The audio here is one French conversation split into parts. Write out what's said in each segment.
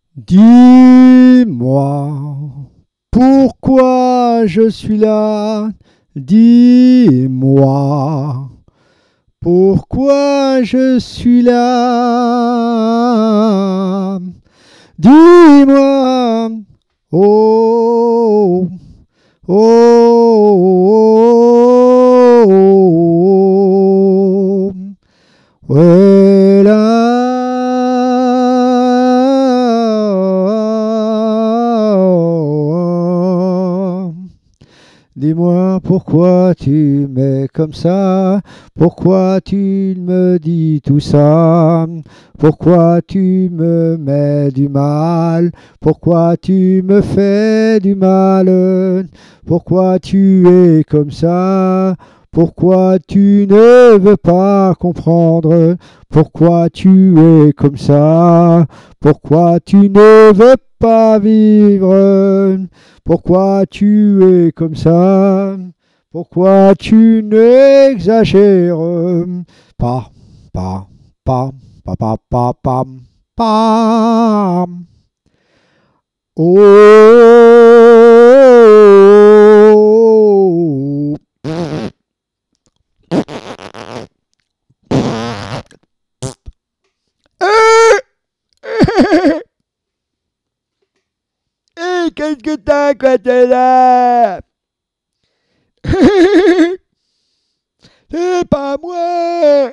Dis-moi, pourquoi je suis là? Dis-moi, pourquoi je suis là? Dis-moi, oh, oh, oh, oh, ouais, là. Dis-moi pourquoi tu m'es comme ça, pourquoi tu me dis tout ça, pourquoi tu me mets du mal, pourquoi tu me fais du mal, pourquoi tu es comme ça, pourquoi tu ne veux pas comprendre, pourquoi tu es comme ça, pourquoi tu ne veux pas vivre. Pourquoi tu es comme ça? Pourquoi tu n'exagères pas, pas, pas, pas, pas, pas, pas, pas. Oh, qu'est-ce que t'as quand t'es là? C'est pas moi.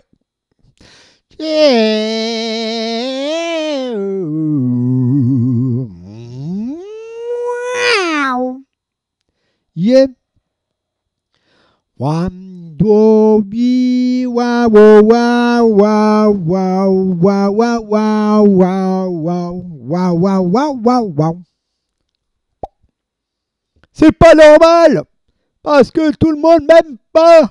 Yeah. One, two, three, wow, wow, wow, wow, wow, wow, wow, wow, wow, wow, wow, wow, wow. C'est pas normal parce que tout le monde m'aime pas.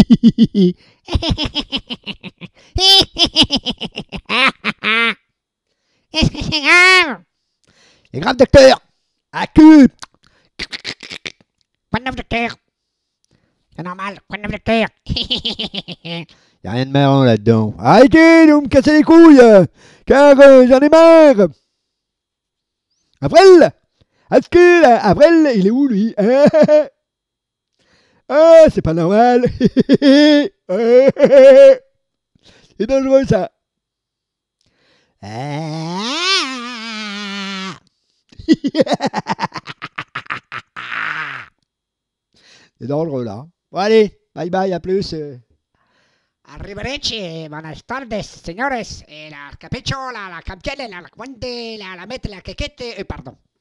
Est-ce que c'est grave? C'est grave, docteur. À cul. Quoi de neuf, docteur? C'est normal, quoi de neuf, docteur? Y'a rien de marrant là-dedans. Arrêtez de me casser les couilles, car j'en ai marre. Avril, Avril, il est où lui? Ah, c'est pas normal. C'est dangereux ça. C'est dangereux là. Bon allez, bye bye, à plus. Arrivederci, buenas tardes, señores. La capecho, la campiele, la guante, la mete, la quequete, pardon.